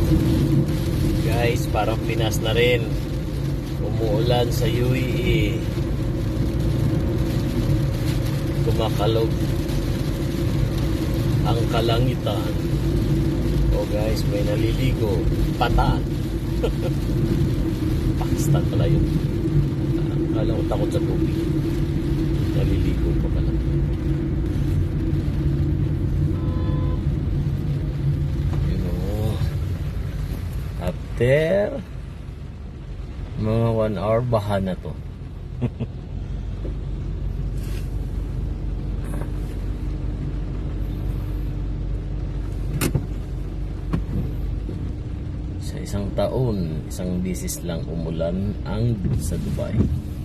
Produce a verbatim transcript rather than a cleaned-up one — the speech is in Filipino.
Guys, parang Pinas na rin. Umuulan sa U A E. Kumakalog ang kalangitan. Oh guys, may naliligo. Patan. Pakistan pala yun. Akala ko takot sa tubig. Naliligo pa pala. Yun o. After mga one hour, baha na to. Sa isang taon, isang bisis lang umulan ang sa Dubai.